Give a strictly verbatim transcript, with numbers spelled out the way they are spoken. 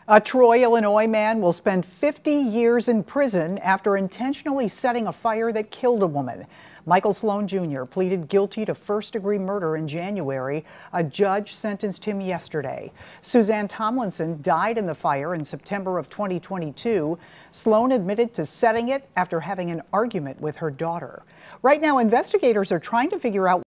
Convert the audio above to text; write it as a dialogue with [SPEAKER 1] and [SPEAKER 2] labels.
[SPEAKER 1] A Troy, Illinois man will spend fifty years in prison after intentionally setting a fire that killed a woman. Michael Sloan Junior pleaded guilty to first-degree murder in January. A judge sentenced him yesterday. Suzanne Tomlinson died in the fire in September of twenty twenty-two. Sloan admitted to setting it after having an argument with her daughter. Right now, investigators are trying to figure out